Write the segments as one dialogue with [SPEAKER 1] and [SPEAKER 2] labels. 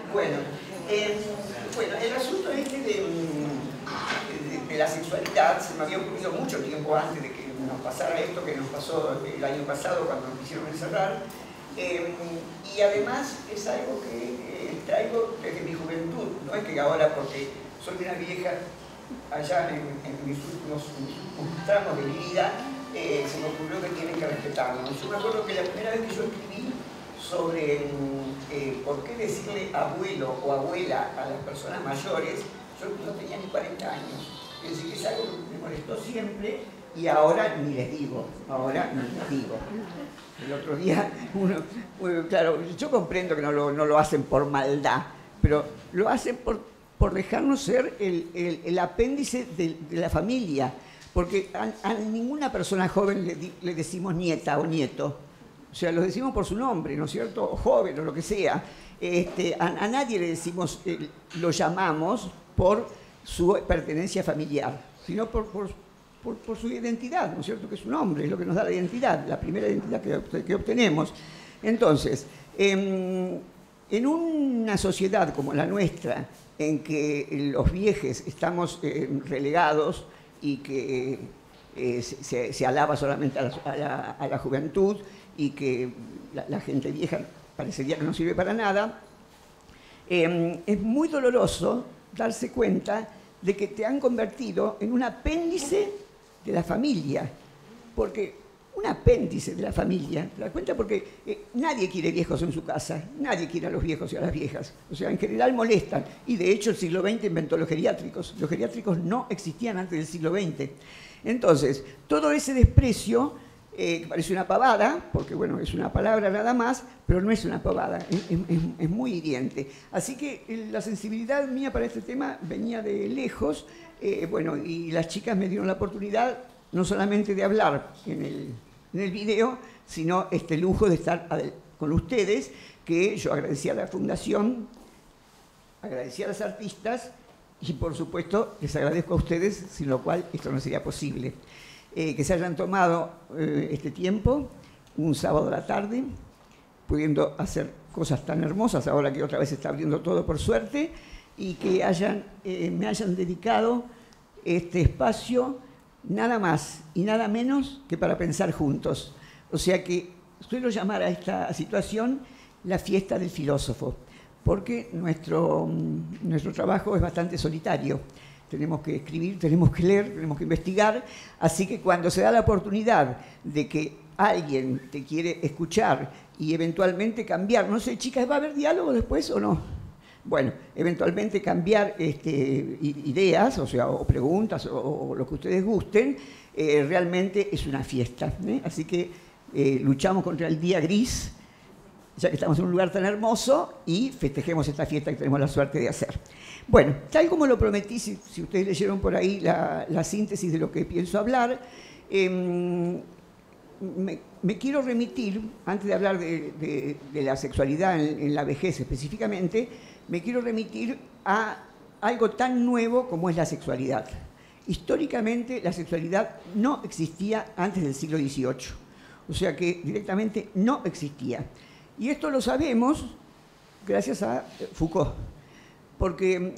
[SPEAKER 1] Bueno, bueno, el asunto este de la sexualidad se me había ocurrido mucho tiempo antes de que nos pasara esto que nos pasó el año pasado cuando nos quisieron encerrar. Y además es algo que traigo desde mi juventud, no es que ahora porque soy una vieja allá en mis últimos tramos de mi vida se me ocurrió que tienen que respetarnos. Yo me acuerdo que la primera vez que yo escribí sobre por qué decirle abuelo o abuela a las personas mayores, yo no tenía ni 40 años. Es decir, que es algo que me molestó siempre y ahora ni les digo, El otro día, claro, yo comprendo que no lo hacen por maldad, pero lo hacen por dejarnos ser el apéndice de la familia, porque a ninguna persona joven le decimos nieta o nieto. O sea, los decimos por su nombre, ¿no es cierto? O joven o lo que sea. A nadie le decimos, lo llamamos por su pertenencia familiar, sino por su identidad, ¿no es cierto? Que es un nombre, es lo que nos da la identidad, la primera identidad que obtenemos. Entonces, en una sociedad como la nuestra, en que los viejes estamos relegados y que se alaba solamente a la juventud, y que la gente vieja parecería que no sirve para nada, es muy doloroso darse cuenta de que te han convertido en un apéndice de la familia. Porque un apéndice de la familia, ¿te das cuenta? Porque nadie quiere viejos en su casa, nadie quiere a los viejos y a las viejas. O sea, en general molestan. Y de hecho el siglo XX inventó los geriátricos. Los geriátricos no existían antes del siglo XX. Entonces, todo ese desprecio que parece una pavada, porque bueno, es una palabra nada más, pero no es una pavada, es muy hiriente. Así que la sensibilidad mía para este tema venía de lejos, bueno, y las chicas me dieron la oportunidad no solamente de hablar en el video, sino este lujo de estar con ustedes, que yo agradecía a la Fundación, agradecía a las artistas, y por supuesto les agradezco a ustedes, sin lo cual esto no sería posible. Que se hayan tomado este tiempo, un sábado a la tarde, pudiendo hacer cosas tan hermosas, ahora que otra vez se está abriendo todo por suerte, y que me hayan dedicado este espacio nada más y nada menos que para pensar juntos. O sea que suelo llamar a esta situación la fiesta del filósofo, porque nuestro trabajo es bastante solitario. Tenemos que escribir, tenemos que leer, tenemos que investigar, así que cuando se da la oportunidad de que alguien te quiere escuchar y eventualmente cambiar, no sé, chicas, ¿va a haber diálogo después o no? Bueno, eventualmente cambiar ideas, o sea, o preguntas, o lo que ustedes gusten, realmente es una fiesta, ¿eh? Así que luchamos contra el día gris, ya que estamos en un lugar tan hermoso, y festejemos esta fiesta que tenemos la suerte de hacer. Bueno, tal como lo prometí, si ustedes leyeron por ahí la síntesis de lo que pienso hablar, me quiero remitir, antes de hablar de la sexualidad en la vejez específicamente, me quiero remitir a algo tan nuevo como es la sexualidad. Históricamente, la sexualidad no existía antes del siglo XVIII, o sea que directamente no existía. Y esto lo sabemos gracias a Foucault, porque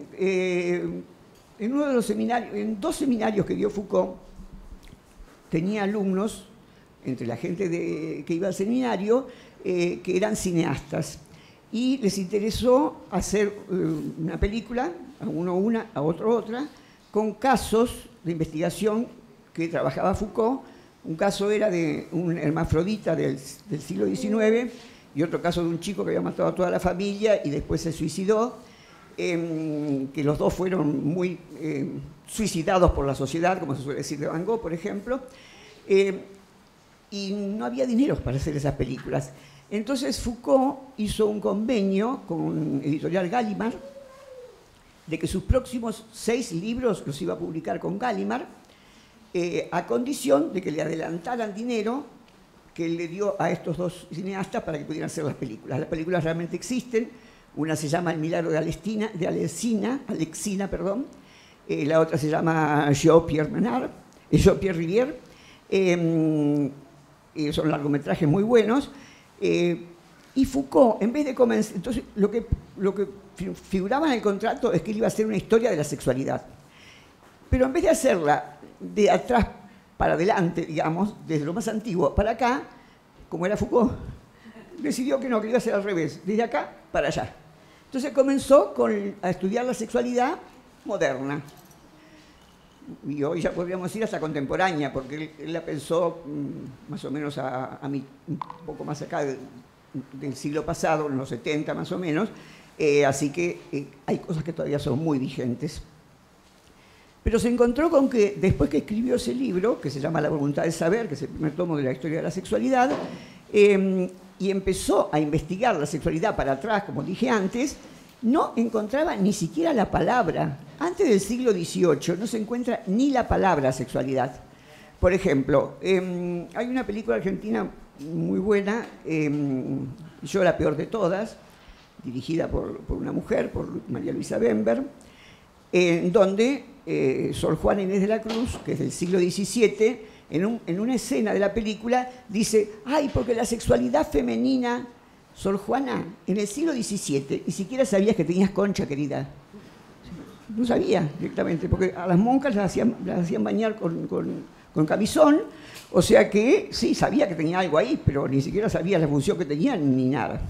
[SPEAKER 1] en dos seminarios que dio Foucault, tenía alumnos, entre la gente que iba al seminario, que eran cineastas, y les interesó hacer una película, a uno una, a otro otra, con casos de investigación que trabajaba Foucault. Un caso era de un hermafrodita del siglo XIX, y otro caso de un chico que había matado a toda la familia y después se suicidó, que los dos fueron muy suicidados por la sociedad, como se suele decir de Van Gogh, por ejemplo, y no había dinero para hacer esas películas. Entonces Foucault hizo un convenio con Editorial Gallimard de que sus próximos 6 libros los iba a publicar con Gallimard, a condición de que le adelantaran dinero que él le dio a estos dos cineastas para que pudieran hacer las películas. Las películas realmente existen. Una se llama El milagro de Alexina, la otra se llama Jean-Pierre Rivière. Son largometrajes muy buenos. Y Y Foucault, en vez de comenzar, entonces lo que figuraba en el contrato es que él iba a hacer una historia de la sexualidad. Pero en vez de hacerla de atrás para adelante, digamos, desde lo más antiguo para acá, como era Foucault, decidió que no, que iba a hacer al revés, desde acá para allá. Entonces comenzó a estudiar la sexualidad moderna. Y hoy ya podríamos decir hasta contemporánea, porque él la pensó más o menos un poco más acá del siglo pasado, en los 70 más o menos, así que hay cosas que todavía son muy vigentes. Pero se encontró con que después que escribió ese libro, que se llama La voluntad de saber, que es el primer tomo de la historia de la sexualidad, y empezó a investigar la sexualidad para atrás, como dije antes, no encontraba ni siquiera la palabra. Antes del siglo XVIII no se encuentra ni la palabra sexualidad. Por ejemplo, hay una película argentina muy buena, Yo la peor de todas, dirigida por una mujer, por María Luisa Bember, en donde Sor Juana Inés de la Cruz, que es del siglo XVII, en una escena de la película dice, ay, porque la sexualidad femenina, Sor Juana, en el siglo XVII, ni siquiera sabías que tenías concha, querida. No sabía directamente, porque a las monjas las hacían bañar con camisón, o sea que sí, sabía que tenía algo ahí, pero ni siquiera sabía la función que tenían ni nada.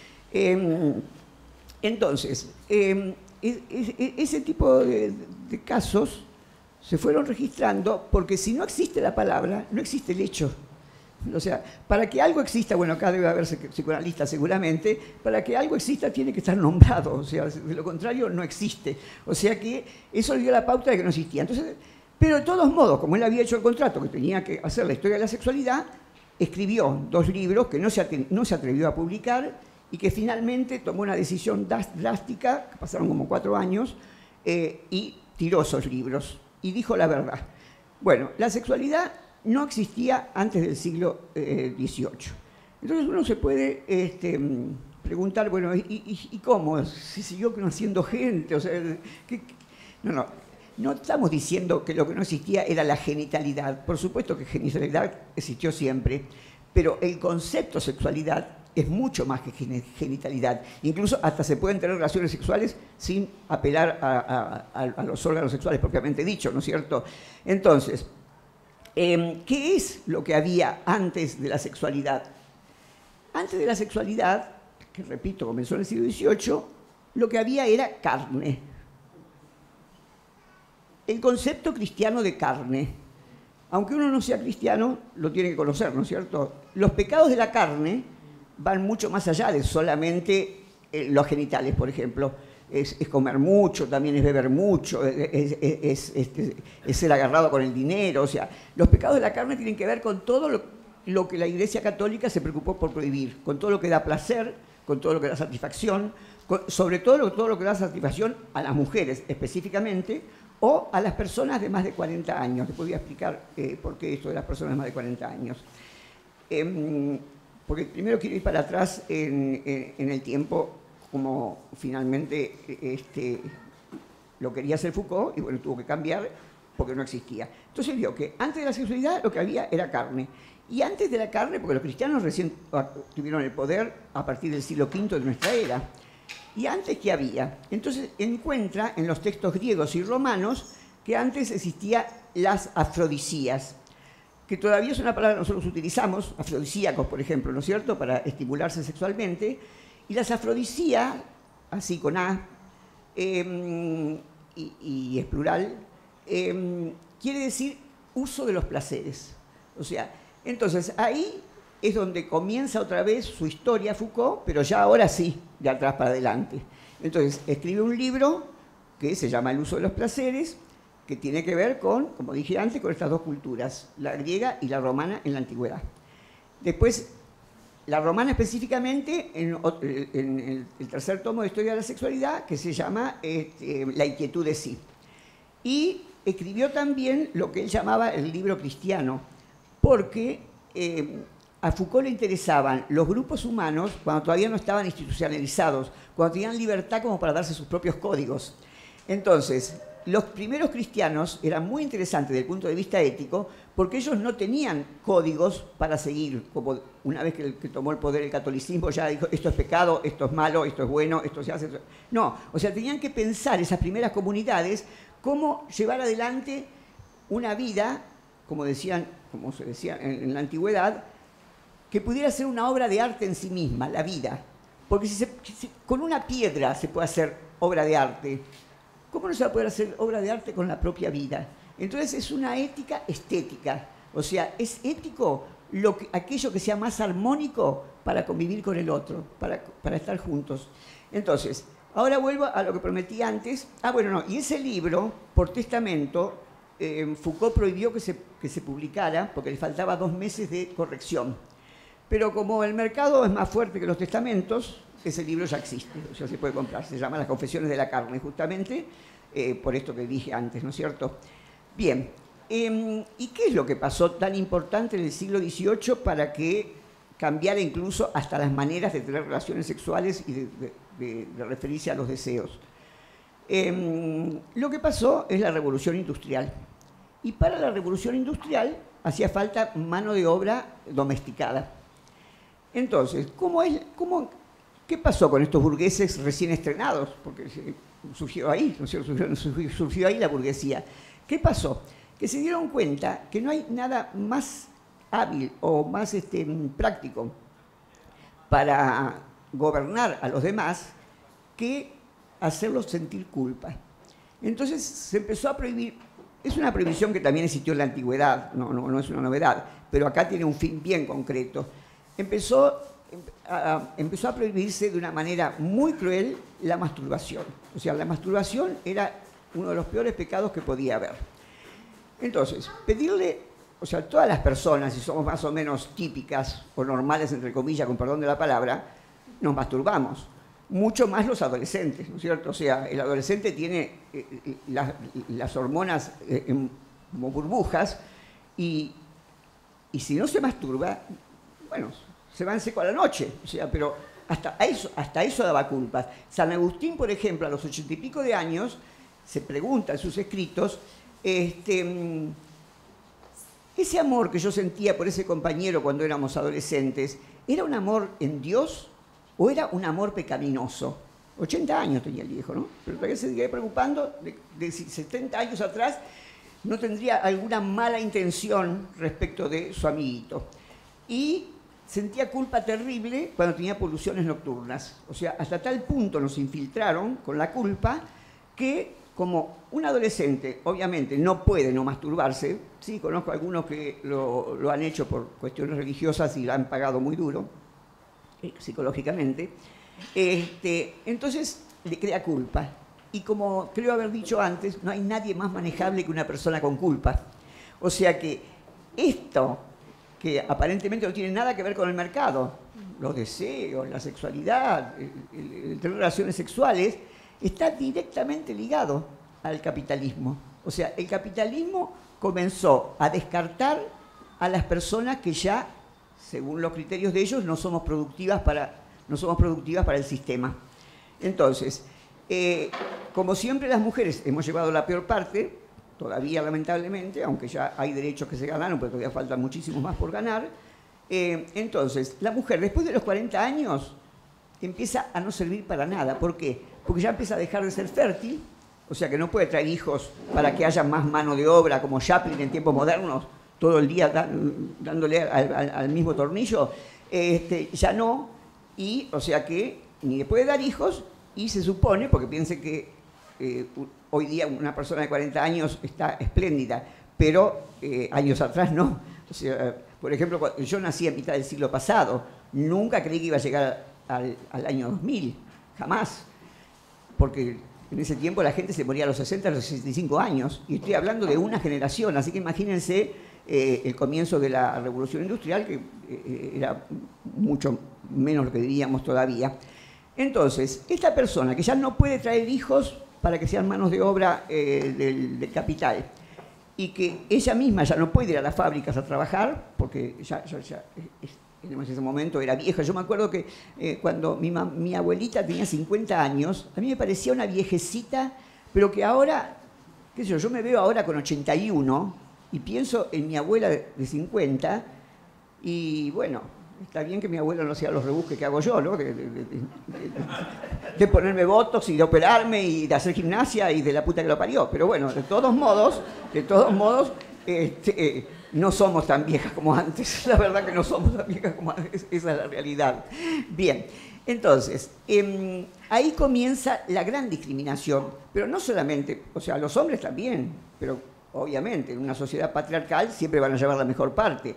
[SPEAKER 1] Entonces, ese tipo de casos se fueron registrando porque si no existe la palabra, no existe el hecho. O sea, para que algo exista, bueno, acá debe haber psicoanalistas seguramente, para que algo exista tiene que estar nombrado, o sea, de lo contrario no existe. O sea que eso le dio la pauta de que no existía. Entonces, pero de todos modos, como él había hecho el contrato que tenía que hacer la historia de la sexualidad, escribió 2 libros que no se atrevió a publicar y que finalmente tomó una decisión drástica, que pasaron como 4 años, y tiró esos libros y dijo la verdad. Bueno, la sexualidad no existía antes del siglo XVIII. Entonces uno se puede preguntar, bueno, ¿y cómo? ¿Se siguió conociendo gente? O sea, no estamos diciendo que lo que no existía era la genitalidad. Por supuesto que genitalidad existió siempre, pero el concepto sexualidad es mucho más que genitalidad. Incluso hasta se pueden tener relaciones sexuales sin apelar a los órganos sexuales propiamente dicho, ¿no es cierto? Entonces, ¿qué es lo que había antes de la sexualidad? Antes de la sexualidad, que repito, comenzó en el siglo XVIII, lo que había era carne. El concepto cristiano de carne, aunque uno no sea cristiano, lo tiene que conocer, ¿no es cierto? Los pecados de la carne van mucho más allá de solamente los genitales, por ejemplo. Es comer mucho, también es beber mucho, es ser agarrado con el dinero. O sea, los pecados de la carne tienen que ver con todo lo que la Iglesia Católica se preocupó por prohibir, con todo lo que da placer, con todo lo que da satisfacción, sobre todo lo que da satisfacción a las mujeres específicamente, o a las personas de más de 40 años. Después voy a explicar por qué esto de las personas de más de 40 años. Porque primero quiero ir para atrás en el tiempo, como finalmente lo quería hacer Foucault, y bueno, tuvo que cambiar porque no existía. Entonces vio que antes de la sexualidad lo que había era carne. Y antes de la carne, porque los cristianos recién tuvieron el poder a partir del siglo V de nuestra era, y antes, ¿qué había? Entonces encuentra en los textos griegos y romanos que antes existían las afrodisías, que todavía es una palabra que nosotros utilizamos, afrodisíacos, por ejemplo, ¿no es cierto?, para estimularse sexualmente. Y las afrodisías, así con A, y es plural, quiere decir uso de los placeres. O sea, entonces ahí es donde comienza otra vez su historia Foucault, pero ya ahora sí, de atrás para adelante. Entonces escribe un libro que se llama El uso de los placeres, que tiene que ver con, como dije antes, con estas 2 culturas, la griega y la romana en la antigüedad. Después, la romana específicamente, en el tercer tomo de Historia de la Sexualidad, que se llama La inquietud de sí. Y escribió también lo que él llamaba el libro cristiano, porque a Foucault le interesaban los grupos humanos cuando todavía no estaban institucionalizados, cuando tenían libertad como para darse sus propios códigos. Entonces, los primeros cristianos eran muy interesantes desde el punto de vista ético porque ellos no tenían códigos para seguir, como una vez que tomó el poder el catolicismo ya dijo esto es pecado, esto es malo, esto es bueno, esto se hace... Esto... No, o sea, tenían que pensar esas primeras comunidades cómo llevar adelante una vida, como se decía en la antigüedad, que pudiera ser una obra de arte en sí misma, la vida. Porque si con una piedra se puede hacer obra de arte, ¿cómo no se va a poder hacer obra de arte con la propia vida? Entonces es una ética estética. O sea, es ético aquello que sea más armónico para convivir con el otro, para estar juntos. Entonces, ahora vuelvo a lo que prometí antes. Y ese libro, por testamento, Foucault prohibió que se publicara porque le faltaba 2 meses de corrección. Pero como el mercado es más fuerte que los testamentos, ese libro ya existe, o sea, se puede comprar. Se llama Las Confesiones de la Carne, justamente por esto que dije antes, ¿no es cierto? Bien, ¿y qué es lo que pasó tan importante en el siglo XVIII para que cambiara incluso hasta las maneras de tener relaciones sexuales y de referirse a los deseos? Lo que pasó es la Revolución Industrial. Y para la Revolución Industrial hacía falta mano de obra domesticada. Entonces, ¿qué pasó con estos burgueses recién estrenados? Porque surgió ahí, ¿no es cierto? Surgió ahí la burguesía. ¿Qué pasó? Que se dieron cuenta que no hay nada más hábil o más práctico para gobernar a los demás que hacerlos sentir culpa. Entonces se empezó a prohibir. Es una prohibición que también existió en la antigüedad, no es una novedad, pero acá tiene un fin bien concreto. Empezó a prohibirse de una manera muy cruel la masturbación. O sea, la masturbación era uno de los peores pecados que podía haber. Entonces, pedirle, o sea, todas las personas, si somos más o menos típicas o normales, entre comillas, con perdón de la palabra, nos masturbamos. Mucho más los adolescentes, ¿no es cierto? O sea, el adolescente tiene las hormonas como burbujas y si no se masturba, bueno, se va en seco a la noche. O sea, pero hasta eso daba culpas. San Agustín, por ejemplo, a los 80 y pico de años, se pregunta en sus escritos, ese amor que yo sentía por ese compañero cuando éramos adolescentes, ¿era un amor en Dios o era un amor pecaminoso? 80 años tenía el viejo, ¿no? Pero todavía se sigue preocupando de si 70 años atrás no tendría alguna mala intención respecto de su amiguito. Y sentía culpa terrible cuando tenía poluciones nocturnas. O sea, hasta tal punto nos infiltraron con la culpa que, como un adolescente obviamente no puede no masturbarse, sí, conozco a algunos que lo han hecho por cuestiones religiosas y lo han pagado muy duro, psicológicamente, entonces le crea culpa. Y como creo haber dicho antes, no hay nadie más manejable que una persona con culpa. O sea que esto, que aparentemente no tiene nada que ver con el mercado, los deseos, la sexualidad, el tener relaciones sexuales, está directamente ligado al capitalismo. O sea, el capitalismo comenzó a descartar a las personas que ya, según los criterios de ellos, no somos productivas para el sistema. Entonces, como siempre las mujeres hemos llevado la peor parte, todavía lamentablemente, aunque ya hay derechos que se ganaron, pero todavía faltan muchísimos más por ganar. Entonces, la mujer después de los 40 años empieza a no servir para nada. ¿Por qué? Porque ya empieza a dejar de ser fértil, o sea que no puede traer hijos para que haya más mano de obra, como Chaplin en tiempos modernos, todo el día dándole al mismo tornillo. Ya no, y o sea que ni le puede dar hijos, y se supone, porque piense que hoy día una persona de 40 años está espléndida, pero años atrás no. O sea, por ejemplo, yo nací a mitad del siglo pasado, nunca creí que iba a llegar al año 2000, jamás, porque en ese tiempo la gente se moría a los 60, a los 65 años, y estoy hablando de una generación, así que imagínense el comienzo de la Revolución Industrial, que era mucho menos lo que diríamos todavía. Entonces, esta persona que ya no puede traer hijos para que sean manos de obra del capital, y que ella misma ya no puede ir a las fábricas a trabajar, porque ya en ese momento era vieja. Yo me acuerdo que cuando mi abuelita tenía 50 años, a mí me parecía una viejecita, pero que ahora qué sé yo me veo ahora con 81 y pienso en mi abuela de 50 y bueno, está bien que mi abuela no hacía los rebusques que hago yo, ¿no? De ponerme botox y de operarme y de hacer gimnasia y de la puta que lo parió. Pero bueno, de todos modos, no somos tan viejas como antes. La verdad que no somos tan viejas como antes. Esa es la realidad. Bien, entonces, ahí comienza la gran discriminación. Pero no solamente, o sea, los hombres también, pero obviamente en una sociedad patriarcal siempre van a llevar la mejor parte.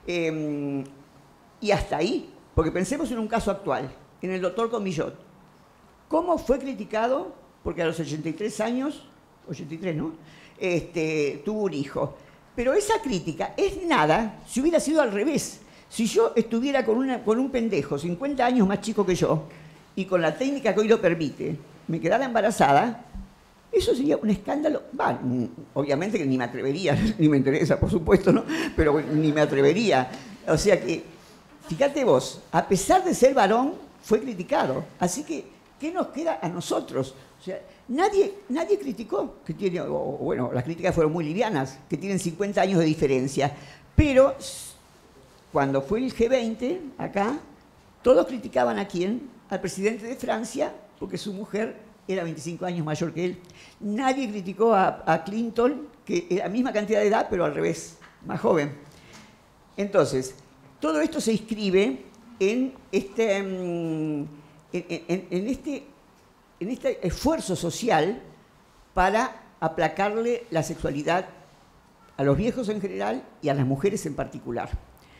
[SPEAKER 1] Y hasta ahí, porque pensemos en un caso actual, en el doctor Comillot. ¿Cómo fue criticado? Porque a los 83 años, 83, ¿no? Tuvo un hijo. Pero esa crítica es nada si hubiera sido al revés. Si yo estuviera con un pendejo 50 años más chico que yo y con la técnica que hoy lo permite, me quedara embarazada, eso sería un escándalo. Bah, obviamente que ni me atrevería, ni me interesa, por supuesto, ¿no? Pero ni me atrevería. O sea que, fíjate vos, a pesar de ser varón, fue criticado. Así que, ¿qué nos queda a nosotros? O sea, nadie criticó que tiene, bueno, las críticas fueron muy livianas, que tienen 50 años de diferencia. Pero cuando fue el G20 acá, todos criticaban ¿a quién? Al presidente de Francia, porque su mujer era 25 años mayor que él. Nadie criticó a Clinton, que era la misma cantidad de edad, pero al revés, más joven. Entonces, todo esto se inscribe en este esfuerzo social para aplacarle la sexualidad a los viejos en general y a las mujeres en particular.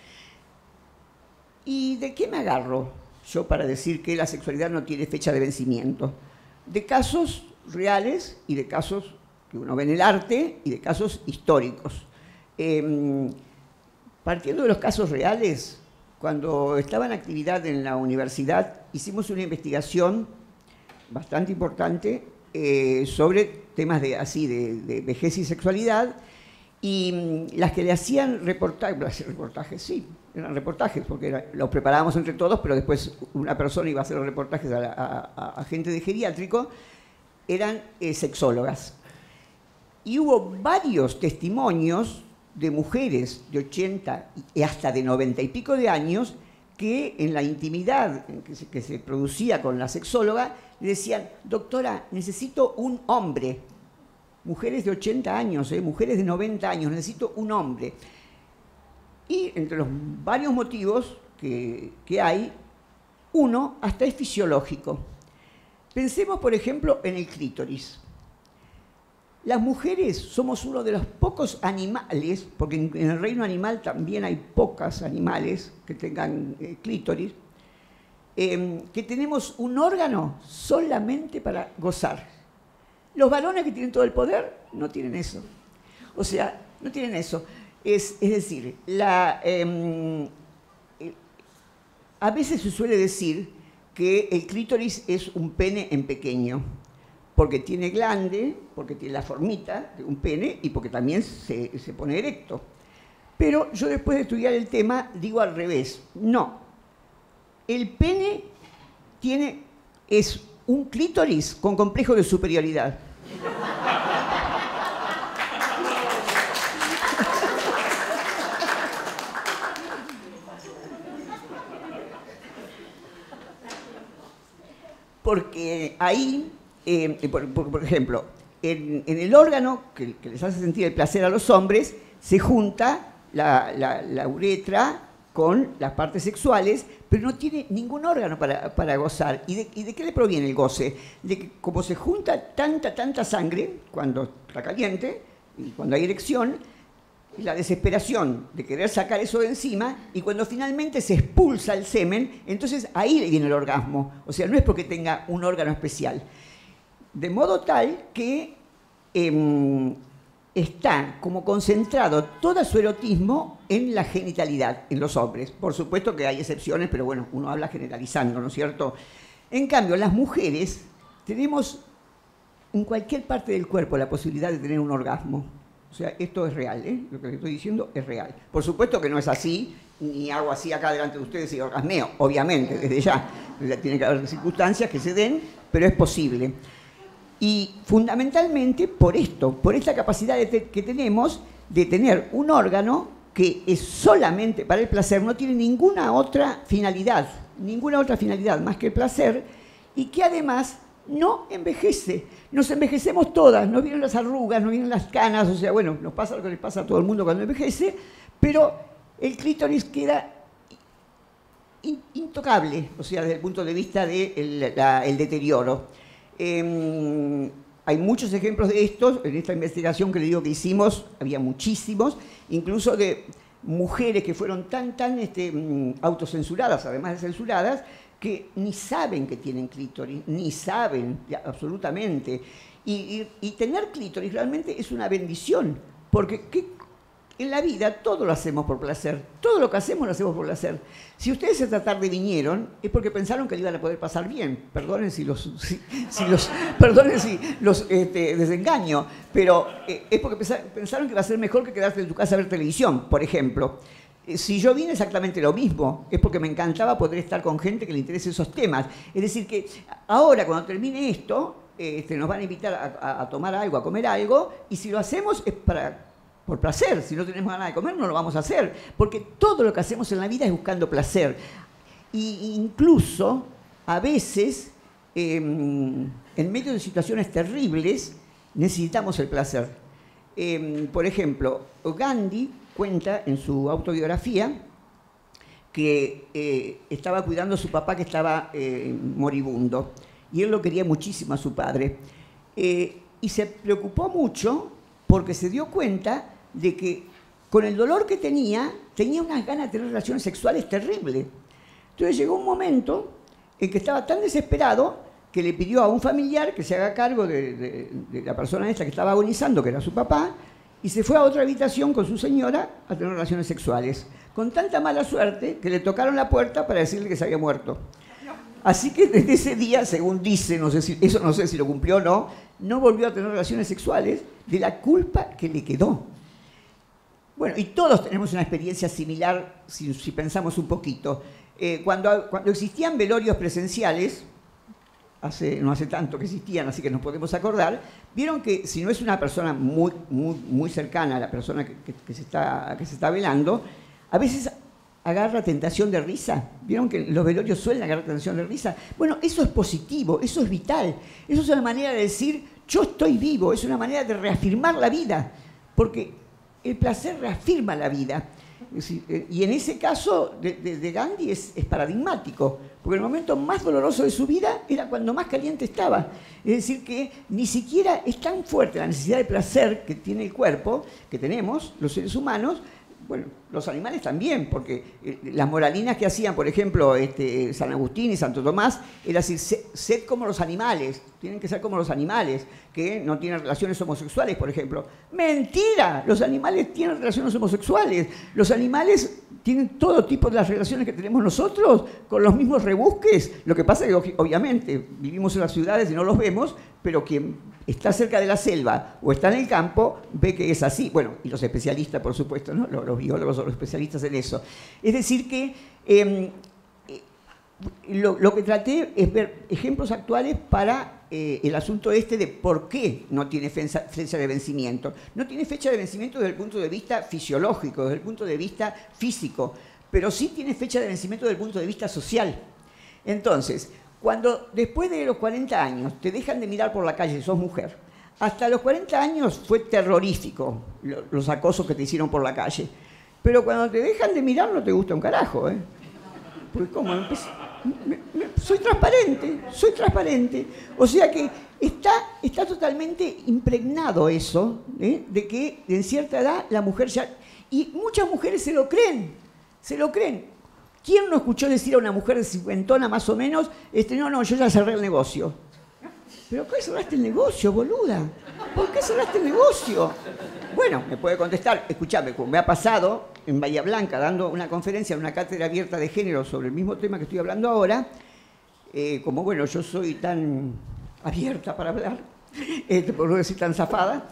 [SPEAKER 1] ¿Y de qué me agarro yo para decir que la sexualidad no tiene fecha de vencimiento? De casos reales y de casos que uno ve en el arte y de casos históricos. Partiendo de los casos reales, cuando estaba en actividad en la universidad, hicimos una investigación bastante importante sobre temas de vejez y sexualidad, y las que le hacían reportajes, sí, eran reportajes, porque los preparábamos entre todos, pero después una persona iba a hacer los reportajes a gente de geriátrico, eran sexólogas. Y hubo varios testimonios de mujeres de 80 y hasta de 90 y pico de años que en la intimidad que se producía con la sexóloga le decían: doctora, necesito un hombre. Mujeres de 80 años, mujeres de 90 años, necesito un hombre. Y entre los varios motivos que hay, uno hasta es fisiológico. Pensemos, por ejemplo, en el clítoris. Las mujeres somos uno de los pocos animales, porque en el reino animal también hay pocos animales que tengan clítoris, que tenemos un órgano solamente para gozar. Los varones que tienen todo el poder no tienen eso. O sea, no tienen eso. Es decir, a veces se suele decir que el clítoris es un pene en pequeño, porque tiene glande, porque tiene la formita de un pene y porque también se pone erecto. Pero yo después de estudiar el tema digo al revés. No, el pene es un clítoris con complejo de superioridad. Porque ahí, por ejemplo, en el órgano que les hace sentir el placer a los hombres, se junta la uretra con las partes sexuales, pero no tiene ningún órgano para gozar. ¿Y de qué le proviene el goce? De que como se junta tanta sangre cuando está caliente y cuando hay erección, la desesperación de querer sacar eso de encima, y cuando finalmente se expulsa el semen, entonces ahí le viene el orgasmo. O sea, no es porque tenga un órgano especial. De modo tal que está como concentrado todo su erotismo en la genitalidad, en los hombres. Por supuesto que hay excepciones, pero bueno, uno habla generalizando, ¿no es cierto? En cambio, las mujeres tenemos en cualquier parte del cuerpo la posibilidad de tener un orgasmo. O sea, esto es real, lo que les estoy diciendo es real. Por supuesto que no es así, ni hago así acá delante de ustedes y orgasmeo, obviamente, desde ya. Tiene que haber circunstancias que se den, pero es posible. Y fundamentalmente por esto, por esta capacidad que tenemos de tener un órgano que es solamente para el placer, no tiene ninguna otra finalidad más que el placer, y que además no envejece. Nos envejecemos todas, nos vienen las arrugas, nos vienen las canas, o sea, bueno, nos pasa lo que le pasa a todo el mundo cuando envejece, pero el clítoris queda intocable, o sea, desde el punto de vista del deterioro. Hay muchos ejemplos de estos, en esta investigación que le digo que hicimos, había muchísimos, incluso de mujeres que fueron tan autocensuradas, además de censuradas, que ni saben que tienen clítoris, ni saben absolutamente. Y tener clítoris realmente es una bendición, porque en la vida todo lo hacemos por placer, todo lo que hacemos lo hacemos por placer. Si ustedes esta tarde vinieron, es porque pensaron que le iban a poder pasar bien. Perdonen si los desengaño, pero es porque pensaron que iba a ser mejor que quedarse en tu casa a ver televisión, por ejemplo. Si yo vine exactamente lo mismo, es porque me encantaba poder estar con gente que le interese esos temas. Es decir, que ahora cuando termine esto, nos van a invitar a tomar algo, a comer algo, y si lo hacemos es por placer. Si no tenemos ganas de comer, no lo vamos a hacer, porque todo lo que hacemos en la vida es buscando placer. Y incluso, a veces, en medio de situaciones terribles, necesitamos el placer. Por ejemplo, Gandhi cuenta en su autobiografía que estaba cuidando a su papá que estaba moribundo, y él lo quería muchísimo a su padre. Y se preocupó mucho porque se dio cuenta de que con el dolor que tenía unas ganas de tener relaciones sexuales terribles. Entonces llegó un momento en que estaba tan desesperado que le pidió a un familiar que se haga cargo de la persona esta que estaba agonizando, que era su papá, y se fue a otra habitación con su señora a tener relaciones sexuales, con tanta mala suerte que le tocaron la puerta para decirle que se había muerto. Así que desde ese día, según dice, no sé si lo cumplió o no, no volvió a tener relaciones sexuales de la culpa que le quedó. Bueno, y todos tenemos una experiencia similar si pensamos un poquito. Cuando existían velorios presenciales, no hace tanto que existían, así que nos podemos acordar, vieron que si no es una persona muy cercana a la persona que se está velando, a veces agarra tentación de risa. ¿Vieron que los velorios suelen agarrar tentación de risa? Bueno, eso es positivo, eso es vital. Eso es una manera de decir, yo estoy vivo, es una manera de reafirmar la vida, porque el placer reafirma la vida. Y en ese caso de Gandhi es paradigmático, porque el momento más doloroso de su vida era cuando más caliente estaba. Es decir, que ni siquiera es tan fuerte la necesidad de placer que tiene el cuerpo, que tenemos los seres humanos. Bueno, los animales también, porque las moralinas que hacían, por ejemplo, San Agustín y Santo Tomás, era decir, sed como los animales, tienen que ser como los animales, que no tienen relaciones homosexuales, por ejemplo. ¡Mentira! Los animales tienen relaciones homosexuales. Los animales tienen todo tipo de las relaciones que tenemos nosotros, con los mismos rebusques. Lo que pasa es que, obviamente, vivimos en las ciudades y no los vemos, pero quien está cerca de la selva o está en el campo ve que es así. Bueno, y los especialistas, por supuesto, ¿no? Los biólogos o los especialistas en eso. Es decir que lo que traté es ver ejemplos actuales para el asunto de por qué no tiene fecha de vencimiento. No tiene fecha de vencimiento desde el punto de vista fisiológico, desde el punto de vista físico, pero sí tiene fecha de vencimiento desde el punto de vista social. Entonces, cuando después de los 40 años te dejan de mirar por la calle, sos mujer, hasta los 40 años fue terrorífico los acosos que te hicieron por la calle. Pero cuando te dejan de mirar no te gusta un carajo, ¿eh? Porque ¿cómo? Soy transparente. O sea que está totalmente impregnado eso, de que en cierta edad la mujer ya... Y muchas mujeres se lo creen. ¿Quién no escuchó decir a una mujer de cincuentona más o menos, no, yo ya cerré el negocio? ¿Pero por qué cerraste el negocio, boluda? ¿Por qué cerraste el negocio? Bueno, me puede contestar, escúchame, como me ha pasado en Bahía Blanca dando una conferencia en una cátedra abierta de género sobre el mismo tema que estoy hablando ahora, como bueno, yo soy tan abierta para hablar, por no decir tan zafada,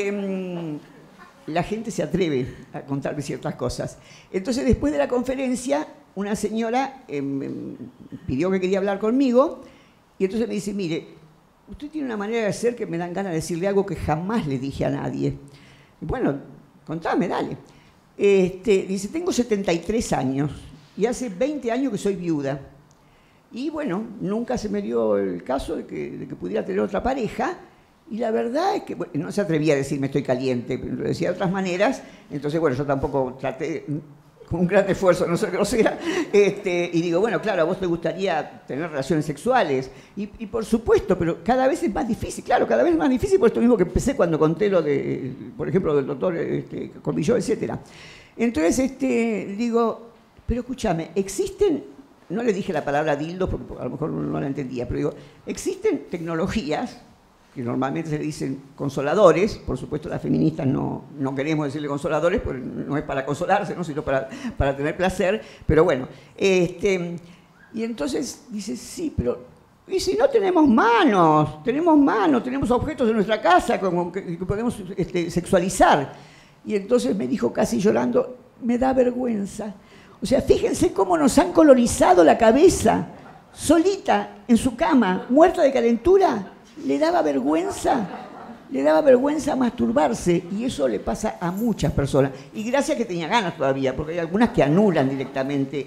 [SPEAKER 1] la gente se atreve a contarme ciertas cosas. Entonces, después de la conferencia, una señora pidió que quería hablar conmigo, y entonces me dice, mire, usted tiene una manera de ser que me dan ganas de decirle algo que jamás le dije a nadie. Y bueno, contame, dale. Dice, tengo 73 años y hace 20 años que soy viuda. Y bueno, nunca se me dio el caso de que pudiera tener otra pareja. Y la verdad es que bueno, no se atrevía a decirme estoy caliente, pero lo decía de otras maneras. Entonces, bueno, yo tampoco traté con un gran esfuerzo, no sé grosera. Y digo, bueno, claro, a vos te gustaría tener relaciones sexuales. Y por supuesto, pero cada vez es más difícil. Claro, cada vez es más difícil por esto mismo que empecé cuando conté lo de, por ejemplo, del doctor Cormilló, etc. Entonces, digo, pero escúchame, existen, no le dije la palabra dildo porque a lo mejor no la entendía, pero digo, existen tecnologías que normalmente se le dicen consoladores, por supuesto las feministas no queremos decirle consoladores, porque no es para consolarse, ¿no? Sino para tener placer, pero bueno. Y entonces dice, sí, pero ¿y si no tenemos manos? Tenemos objetos en nuestra casa que podemos sexualizar. Y entonces me dijo casi llorando, me da vergüenza. O sea, fíjense cómo nos han colonizado la cabeza, solita, en su cama, muerta de calentura. Le daba vergüenza masturbarse, y eso le pasa a muchas personas. Y gracias que tenía ganas todavía, porque hay algunas que anulan directamente,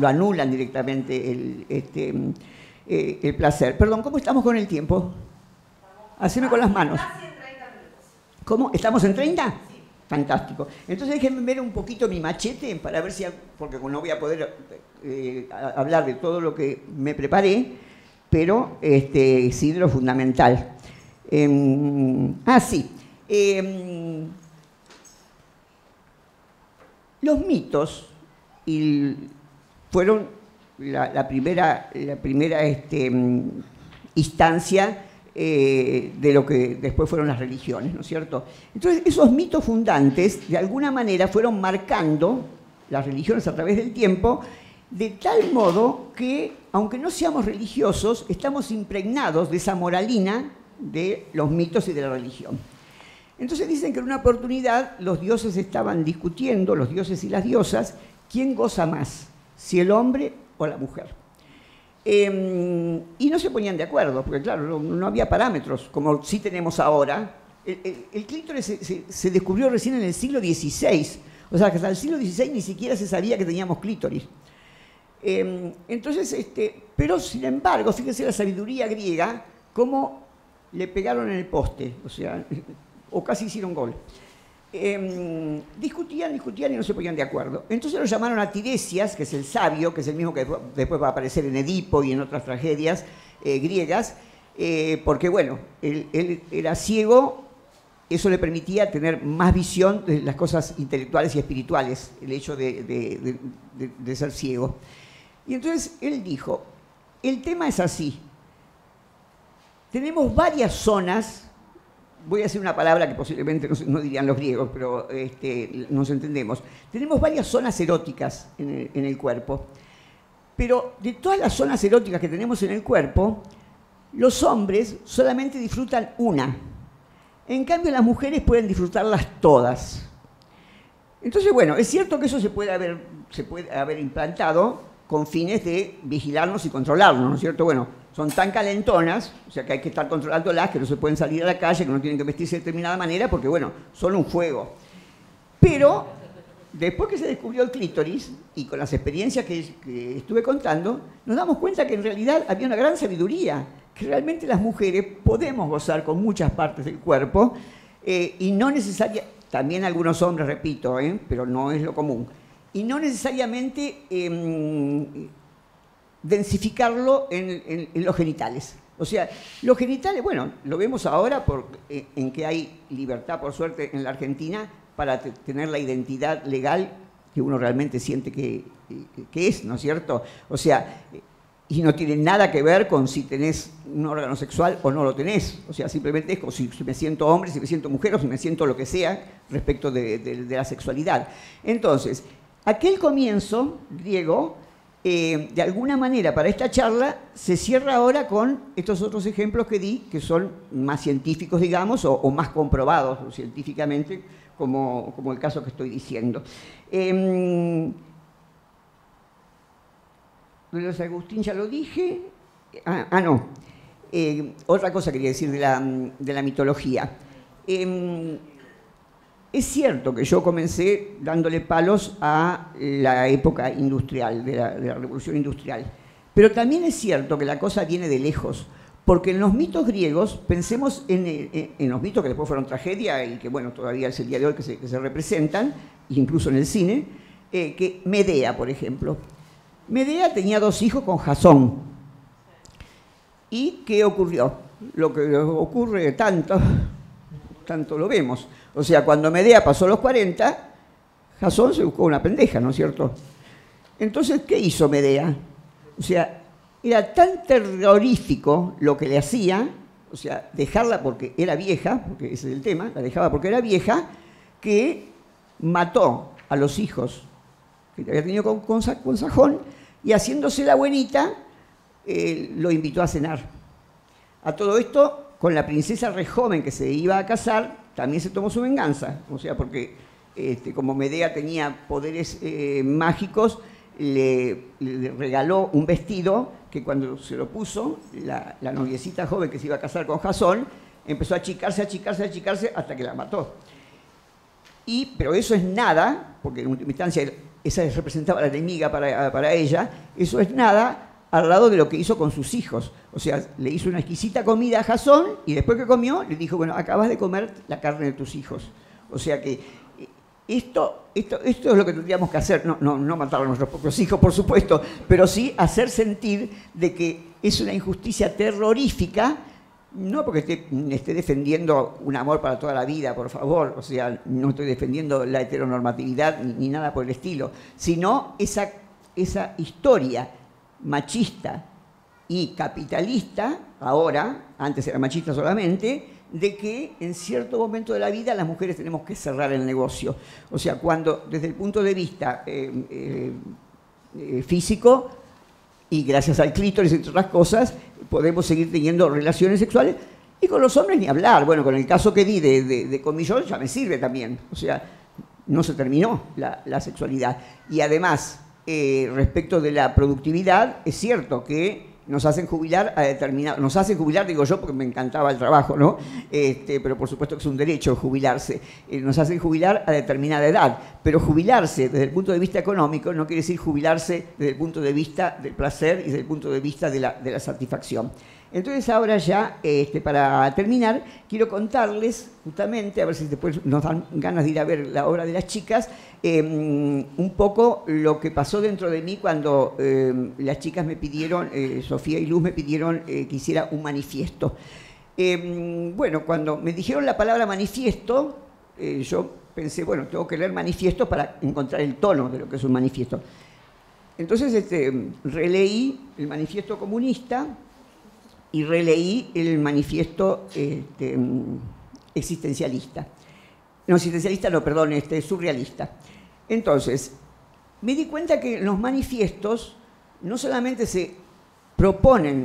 [SPEAKER 1] el placer. Perdón, ¿cómo estamos con el tiempo? Haceme con las manos.
[SPEAKER 2] Casi en 30 minutos.
[SPEAKER 1] ¿Cómo? ¿Estamos en 30?
[SPEAKER 2] Sí.
[SPEAKER 1] Fantástico. Entonces déjenme ver un poquito mi machete para ver si, porque no voy a poder hablar de todo lo que me preparé, pero sí de lo fundamental. Sí. Los mitos fueron la primera instancia de lo que después fueron las religiones, ¿no es cierto? Entonces, esos mitos fundantes, de alguna manera, fueron marcando las religiones a través del tiempo, de tal modo que, aunque no seamos religiosos, estamos impregnados de esa moralina de los mitos y de la religión. Entonces dicen que en una oportunidad los dioses estaban discutiendo, los dioses y las diosas, quién goza más, si el hombre o la mujer. Y no se ponían de acuerdo, porque claro, no había parámetros, como sí tenemos ahora. El clítoris se descubrió recién en el siglo XVI, o sea, que hasta el siglo XVI ni siquiera se sabía que teníamos clítoris. Entonces, pero sin embargo, fíjense la sabiduría griega, cómo le pegaron en el poste, o sea, o casi hicieron gol. Discutían y no se ponían de acuerdo. Entonces lo llamaron a Tiresias, que es el sabio, que es el mismo que después va a aparecer en Edipo y en otras tragedias griegas, porque bueno, él era ciego, eso le permitía tener más visión de las cosas intelectuales y espirituales, el hecho de ser ciego. Y entonces él dijo, el tema es así, tenemos varias zonas, voy a decir una palabra que posiblemente no dirían los griegos, pero nos entendemos, tenemos varias zonas eróticas en el cuerpo, pero de todas las zonas eróticas que tenemos en el cuerpo, los hombres solamente disfrutan una, en cambio las mujeres pueden disfrutarlas todas. Entonces, bueno, es cierto que eso se puede haber implantado con fines de vigilarnos y controlarnos, ¿no es cierto? Bueno, son tan calentonas, o sea que hay que estar controlándolas, que no se pueden salir a la calle, que no tienen que vestirse de determinada manera, porque bueno, son un juego. Pero después que se descubrió el clítoris, y con las experiencias que estuve contando, nos damos cuenta que en realidad había una gran sabiduría, que realmente las mujeres podemos gozar con muchas partes del cuerpo, y no necesariamente, también algunos hombres, repito, pero no es lo común, y no necesariamente densificarlo en los genitales. O sea, los genitales, bueno, lo vemos ahora en que hay libertad, por suerte, en la Argentina para tener la identidad legal que uno realmente siente que es, ¿no es cierto? O sea, y no tiene nada que ver con si tenés un órgano sexual o no lo tenés. O sea, simplemente es como si me siento hombre, si me siento mujer o si me siento lo que sea respecto de la sexualidad. Entonces, aquel comienzo griego, de alguna manera para esta charla, se cierra ahora con estos otros ejemplos que di, que son más científicos, digamos, o más comprobados científicamente, como el caso que estoy diciendo. Los Agustín ya lo dije. No. Otra cosa quería decir de la mitología. Es cierto que yo comencé dándole palos a la época industrial, de la revolución industrial, pero también es cierto que la cosa viene de lejos, porque en los mitos griegos, pensemos en los mitos que después fueron tragedia y que bueno, todavía es el día de hoy que se representan, incluso en el cine, que Medea, por ejemplo. Medea tenía 2 hijos con Jasón. ¿Y qué ocurrió? Lo que ocurre tanto lo vemos. O sea, cuando Medea pasó los 40, Jasón se buscó una pendeja, ¿no es cierto? Entonces, ¿qué hizo Medea? O sea, era tan terrorífico lo que le hacía, o sea, dejarla porque era vieja, porque ese es el tema, la dejaba porque era vieja, que mató a los hijos que había tenido con Sajón y haciéndose la buenita, lo invitó a cenar. A todo esto, con la princesa re joven que se iba a casar, también se tomó su venganza. O sea, porque como Medea tenía poderes mágicos, le regaló un vestido que cuando se lo puso, la noviecita joven que se iba a casar con Jasón, empezó a achicarse hasta que la mató. Pero eso es nada, porque en última instancia esa representaba la enemiga para ella, eso es nada al lado de lo que hizo con sus hijos. O sea, le hizo una exquisita comida a Jasón y después que comió le dijo, bueno, acabas de comer la carne de tus hijos. O sea que esto es lo que tendríamos que hacer, no matar a nuestros propios hijos, por supuesto, pero sí hacer sentir de que es una injusticia terrorífica, no porque esté defendiendo un amor para toda la vida, por favor, o sea, no estoy defendiendo la heteronormatividad ni nada por el estilo, sino esa historia machista y capitalista, ahora, antes era machista solamente, de que en cierto momento de la vida las mujeres tenemos que cerrar el negocio. O sea, cuando desde el punto de vista físico, y gracias al clítoris, entre otras cosas, podemos seguir teniendo relaciones sexuales, y con los hombres ni hablar. Bueno, con el caso que di de Comillón ya me sirve también. O sea, no se terminó la sexualidad. Y además, respecto de la productividad, es cierto que nos hacen jubilar a determinado, nos hacen jubilar, digo yo, porque me encantaba el trabajo, ¿no? Pero por supuesto que es un derecho jubilarse. Nos hacen jubilar a determinada edad, pero jubilarse desde el punto de vista económico no quiere decir jubilarse desde el punto de vista del placer y desde el punto de vista de la satisfacción. Entonces ahora ya, para terminar, quiero contarles justamente, a ver si después nos dan ganas de ir a ver la obra de las chicas, un poco lo que pasó dentro de mí cuando las chicas me pidieron, Sofía y Luz me pidieron que hiciera un manifiesto. Bueno, cuando me dijeron la palabra manifiesto, yo pensé, bueno, tengo que leer manifiesto para encontrar el tono de lo que es un manifiesto. Entonces releí el manifiesto comunista y releí el manifiesto existencialista. No, existencialista no, perdón, surrealista. Entonces, me di cuenta que en los manifiestos no solamente se proponen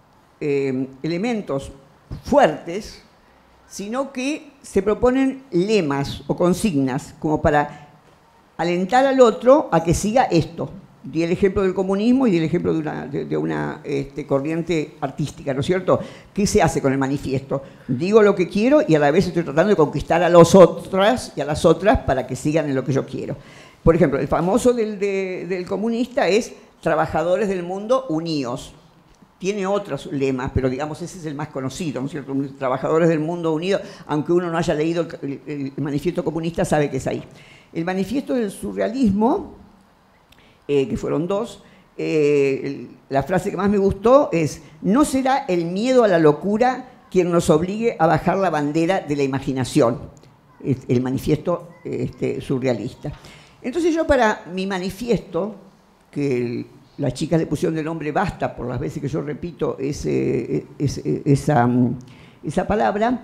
[SPEAKER 1] elementos fuertes, sino que se proponen lemas o consignas como para alentar al otro a que siga esto. Di el ejemplo del comunismo y di el ejemplo de una corriente artística, ¿no es cierto? ¿Qué se hace con el manifiesto? Digo lo que quiero y a la vez estoy tratando de conquistar a los otras y a las otras para que sigan en lo que yo quiero. Por ejemplo, el famoso del comunista es trabajadores del mundo unidos. Tiene otros lemas, pero digamos ese es el más conocido, ¿no es cierto? Trabajadores del mundo unidos, aunque uno no haya leído el manifiesto comunista, sabe que es ahí. El manifiesto del surrealismo, que fueron 2, la frase que más me gustó es: no será el miedo a la locura quien nos obligue a bajar la bandera de la imaginación. El manifiesto surrealista. Entonces yo para mi manifiesto, que las chicas le pusieron de nombre Basta, por las veces que yo repito esa palabra,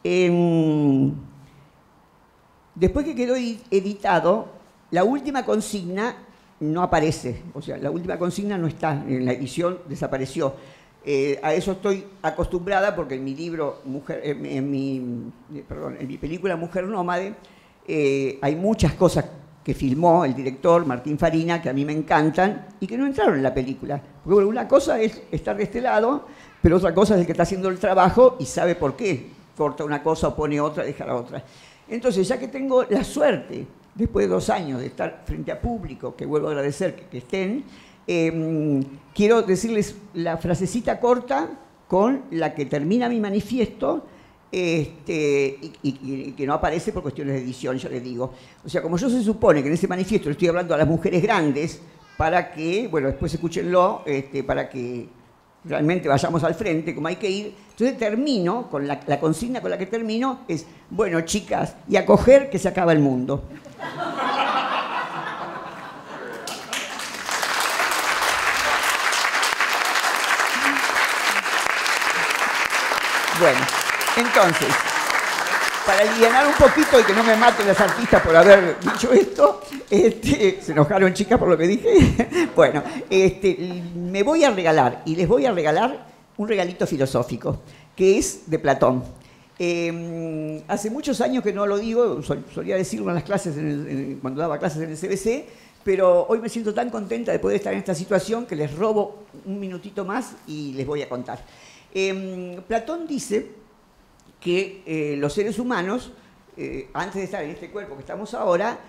[SPEAKER 1] después que quedó editado, la última consigna no aparece, o sea, la última consigna no está, en la edición desapareció. A eso estoy acostumbrada porque en mi libro, en mi película Mujer Nómade, hay muchas cosas que filmó el director Martín Farina que a mí me encantan y que no entraron en la película. Porque bueno, una cosa es estar de este lado, pero otra cosa es el que está haciendo el trabajo y sabe por qué. Corta una cosa o pone otra, deja la otra. Entonces, ya que tengo la suerte, después de 2 años de estar frente a público, que vuelvo a agradecer que estén, quiero decirles la frasecita corta con la que termina mi manifiesto, y que no aparece por cuestiones de edición, yo les digo. O sea, como yo se supone que en ese manifiesto le estoy hablando a las mujeres grandes, para que, bueno, después escúchenlo, para que realmente vayamos al frente, como hay que ir. Entonces termino, con la consigna con la que termino es, bueno, chicas, y a coger que se acaba el mundo. Bueno, entonces, para alivianar un poquito y que no me maten las artistas por haber dicho esto, se enojaron chicas por lo que dije, bueno, me voy a regalar, y les voy a regalar un regalito filosófico, que es de Platón. Hace muchos años que no lo digo, solía decirlo en las clases, cuando daba clases en el CBC, pero hoy me siento tan contenta de poder estar en esta situación que les robo un minutito más y les voy a contar. Platón dice que los seres humanos, antes de estar en este cuerpo que estamos ahora,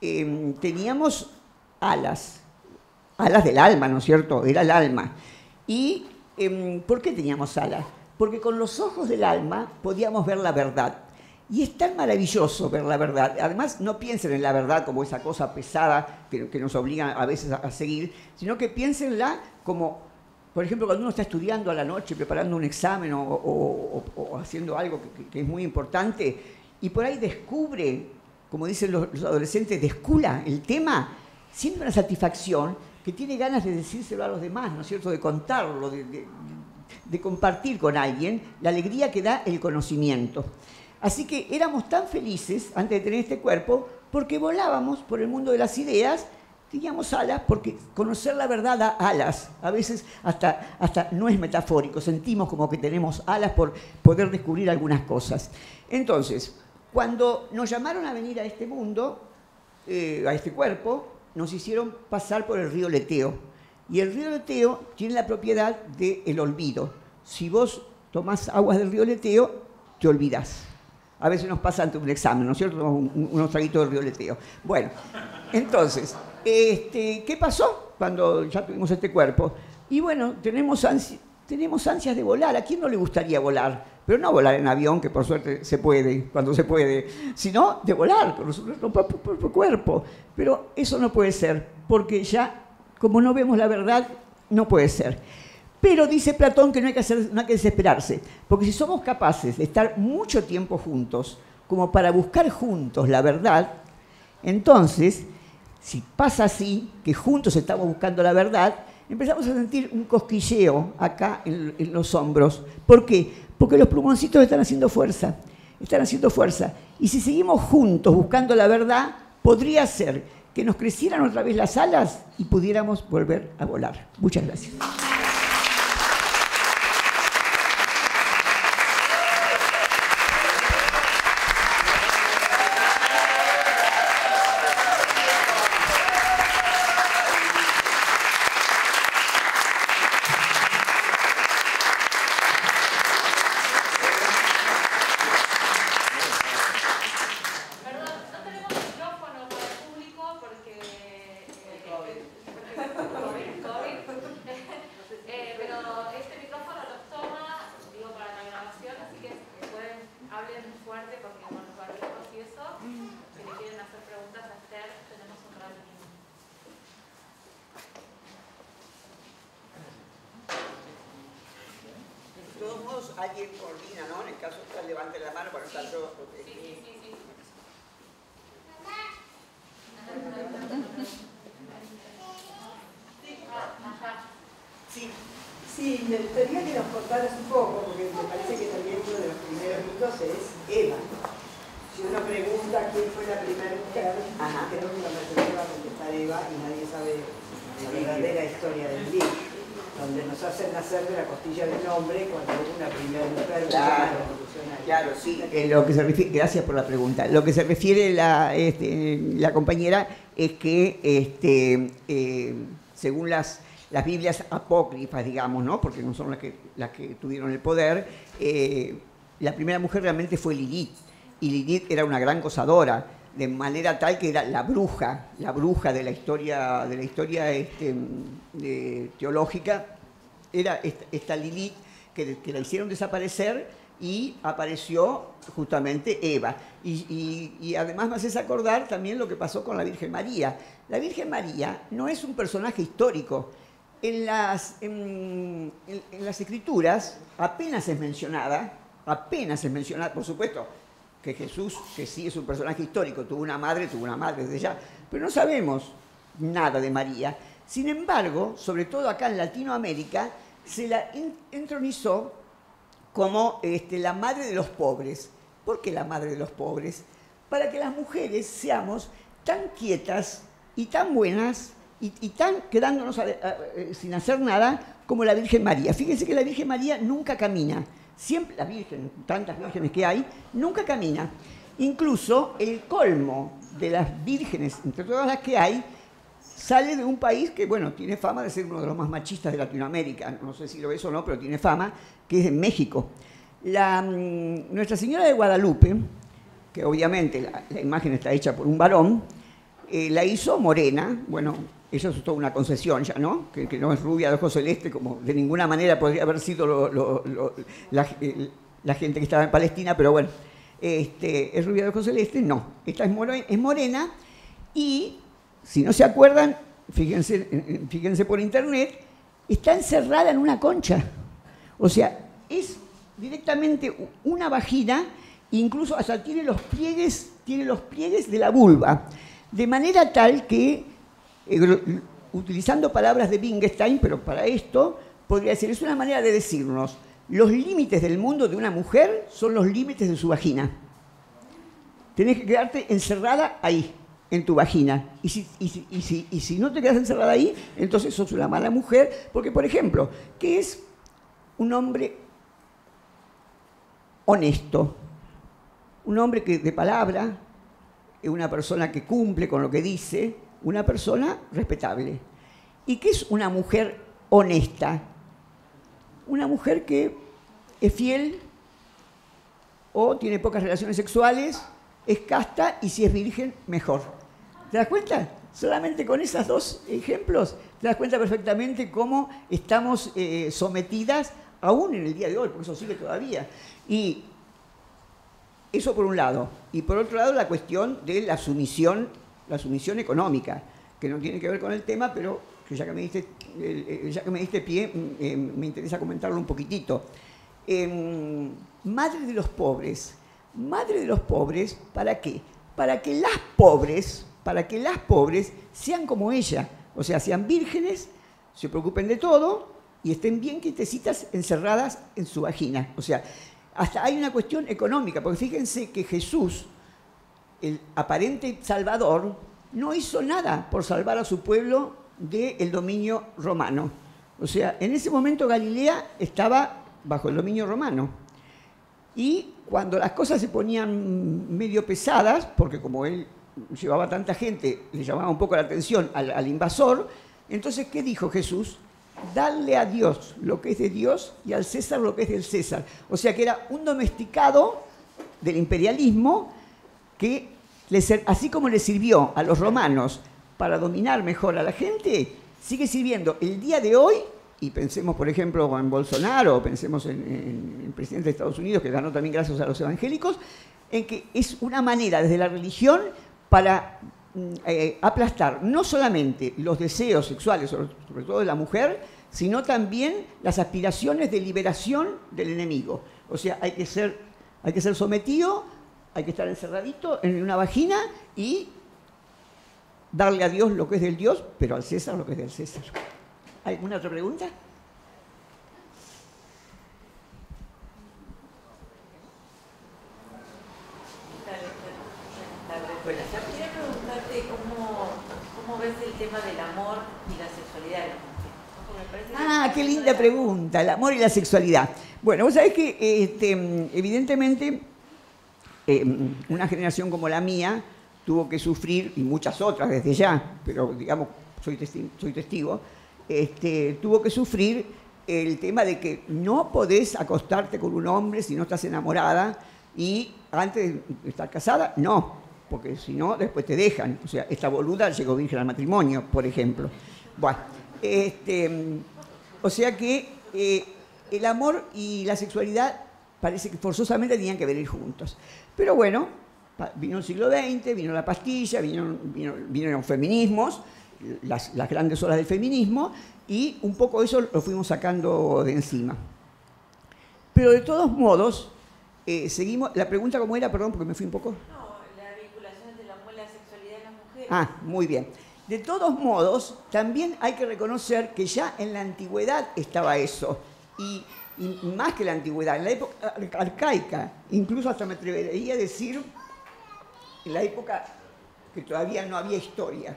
[SPEAKER 1] teníamos alas del alma, ¿no es cierto? Era el alma. ¿Y por qué teníamos alas? Porque con los ojos del alma podíamos ver la verdad. Y es tan maravilloso ver la verdad. Además, no piensen en la verdad como esa cosa pesada que nos obliga a veces a seguir, sino que piénsenla como... Por ejemplo, cuando uno está estudiando a la noche, preparando un examen o haciendo algo que es muy importante, y por ahí descubre, como dicen los adolescentes, descula el tema, siente una satisfacción que tiene ganas de decírselo a los demás, ¿no es cierto?, de contarlo, de compartir con alguien la alegría que da el conocimiento. Así que éramos tan felices antes de tener este cuerpo porque volábamos por el mundo de las ideas. Teníamos alas porque conocer la verdad da alas. A veces hasta no es metafórico, sentimos como que tenemos alas por poder descubrir algunas cosas. Entonces, cuando nos llamaron a venir a este mundo, a este cuerpo, nos hicieron pasar por el río Leteo. Y el río Leteo tiene la propiedad del olvido. Si vos tomás aguas del río Leteo, te olvidás. A veces nos pasa ante un examen, ¿no es cierto? Tomamos unos traguitos del río Leteo. Bueno, entonces... ¿qué pasó cuando ya tuvimos este cuerpo? Y bueno, tenemos ansias de volar. ¿A quién no le gustaría volar? Pero no volar en avión, que por suerte se puede, cuando se puede, sino de volar con nuestro propio cuerpo. Pero eso no puede ser, porque ya, como no vemos la verdad, no puede ser. Pero dice Platón que no hay que desesperarse, porque si somos capaces de estar mucho tiempo juntos, como para buscar juntos la verdad, entonces... Si pasa así, que juntos estamos buscando la verdad, empezamos a sentir un cosquilleo acá en los hombros. ¿Por qué? Porque los plumoncitos están haciendo fuerza. Y si seguimos juntos buscando la verdad, podría ser que nos crecieran otra vez las alas y pudiéramos volver a volar. Muchas gracias. Alguien coordina, ¿no? En el caso que levante la mano para estar yo. Sí, me gustaría que nos contaras un poco, porque me parece que también uno de los primeros mitos es Eva. Si uno pregunta quién fue la primera mujer, creo que la mayoría va a contestar Eva y nadie sabe la verdadera historia del libro, donde nos hacen nacer de la costilla del hombre cuando hubo una primera mujer. Claro, sí. Lo que se refiere, gracias por la pregunta. Lo que se refiere la compañera es que según las las Biblias apócrifas, digamos, ¿no? Porque no son las que tuvieron el poder, la primera mujer realmente fue Lilith, y Lilith era una gran gozadora, de manera tal que era la bruja de la historia teológica, era esta Lilith que la hicieron desaparecer y apareció justamente Eva. Y además me haces acordar también lo que pasó con la Virgen María. La Virgen María no es un personaje histórico. En las Escrituras apenas es mencionada, por supuesto, que Jesús, que sí es un personaje histórico, tuvo una madre desde ya, pero no sabemos nada de María. Sin embargo, sobre todo acá en Latinoamérica, se la entronizó como la madre de los pobres. ¿Por qué la madre de los pobres? Para que las mujeres seamos tan quietas y tan buenas y tan quedándonos sin hacer nada como la Virgen María. Fíjense que la Virgen María nunca camina. Siempre la Virgen, tantas vírgenes que hay, nunca camina. Incluso el colmo de las vírgenes, entre todas las que hay, sale de un país que, bueno, tiene fama de ser uno de los más machistas de Latinoamérica. No sé si lo es o no, pero tiene fama, que es en México. Nuestra Señora de Guadalupe, que obviamente la imagen está hecha por un varón, la hizo morena. Bueno, eso es toda una concesión ya, ¿no? Que no es rubia de ojos celeste, como de ninguna manera podría haber sido la gente que estaba en Palestina, pero bueno, es rubia de ojos celeste, no. Esta es morena y, si no se acuerdan, fíjense por internet, está encerrada en una concha. O sea, es directamente una vagina, incluso hasta tiene los pliegues de la vulva, de manera tal que, utilizando palabras de Wittgenstein, pero para esto podría decir, es una manera de decirnos, los límites del mundo de una mujer son los límites de su vagina. Tenés que quedarte encerrada ahí, en tu vagina. Y si no te quedas encerrada ahí, entonces sos una mala mujer, porque, por ejemplo, ¿qué es un hombre honesto? Un hombre de palabra, una persona que cumple con lo que dice, una persona respetable. ¿Y qué es una mujer honesta? Una mujer que es fiel o tiene pocas relaciones sexuales, es casta y si es virgen, mejor. ¿Te das cuenta? Solamente con esos dos ejemplos te das cuenta perfectamente cómo estamos sometidas aún en el día de hoy, porque eso sigue todavía. Y eso por un lado. Y por otro lado, la cuestión de la sumisión económica, que no tiene que ver con el tema, pero que ya que me diste pie, me interesa comentarlo un poquitito. Madre de los pobres. Madre de los pobres, ¿para qué? Para que las pobres sean como ella, o sea, sean vírgenes, se preocupen de todo y estén bien quietecitas encerradas en su vagina. O sea, hasta hay una cuestión económica, porque fíjense que Jesús, el aparente Salvador, no hizo nada por salvar a su pueblo del dominio romano. O sea, en ese momento Galilea estaba bajo el dominio romano. Y cuando las cosas se ponían medio pesadas, porque como él llevaba tanta gente, le llamaba un poco la atención al invasor, entonces, ¿qué dijo Jesús? Darle a Dios lo que es de Dios y al César lo que es del César. O sea que era un domesticado del imperialismo que, así como le sirvió a los romanos para dominar mejor a la gente, sigue sirviendo el día de hoy. Y pensemos, por ejemplo, en Bolsonaro, o pensemos en el presidente de Estados Unidos, que ganó también gracias a los evangélicos, en que es una manera desde la religión para aplastar no solamente los deseos sexuales, sobre todo de la mujer, sino también las aspiraciones de liberación del enemigo. O sea, hay que ser sometido, hay que estar encerradito en una vagina y darle a Dios lo que es del Dios, pero al César lo que es del César. ¿Alguna otra pregunta?
[SPEAKER 2] Quería preguntarte cómo ves el tema del amor y la sexualidad de la mujer.
[SPEAKER 1] Qué linda pregunta, el amor y la sexualidad. Bueno, vos sabés que evidentemente una generación como la mía tuvo que sufrir, y muchas otras desde ya, pero digamos, soy testigo, tuvo que sufrir el tema de que no podés acostarte con un hombre si no estás enamorada y antes de estar casada, no, porque si no, después te dejan. O sea, esta boluda llegó virgen al matrimonio, por ejemplo. Bueno, o sea que el amor y la sexualidad parece que forzosamente tenían que venir juntos. Pero bueno, vino el siglo XX, vino la pastilla, vinieron los feminismos, las grandes olas del feminismo, y un poco eso lo fuimos sacando de encima. Pero de todos modos, seguimos. La pregunta, ¿cómo era? Perdón, porque me fui un poco.
[SPEAKER 2] No, la vinculación entre el amor y la sexualidad de las mujeres.
[SPEAKER 1] Ah, muy bien. De todos modos, también hay que reconocer que ya en la antigüedad estaba eso. Y más que la antigüedad, en la época arcaica, incluso hasta me atrevería a decir, en la época que todavía no había historia.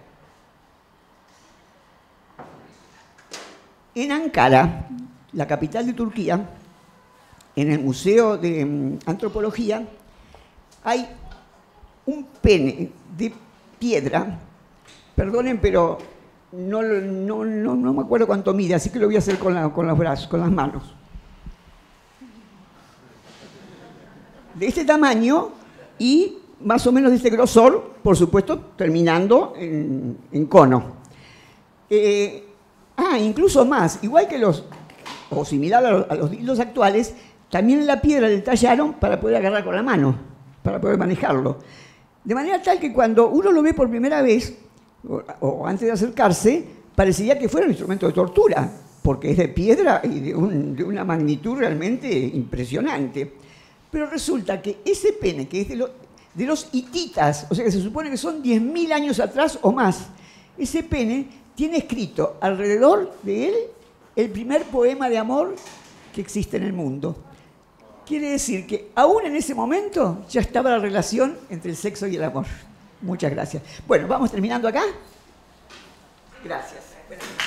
[SPEAKER 1] En Ankara, la capital de Turquía, en el Museo de Antropología, hay un pene de piedra, perdonen, pero no me acuerdo cuánto mide, así que lo voy a hacer con los brazos, con las manos. De este tamaño y más o menos de este grosor, por supuesto, terminando en cono. Incluso más, igual que o similar a los dildos actuales, también la piedra le tallaron para poder agarrar con la mano, para poder manejarlo. De manera tal que cuando uno lo ve por primera vez, o antes de acercarse, parecería que fuera un instrumento de tortura, porque es de piedra y de una magnitud realmente impresionante. Pero resulta que ese pene, que es de los hititas, o sea que se supone que son 10.000 años atrás o más, ese pene tiene escrito alrededor de él el primer poema de amor que existe en el mundo. Quiere decir que aún en ese momento ya estaba la relación entre el sexo y el amor. Muchas gracias. Bueno, vamos terminando acá. Gracias.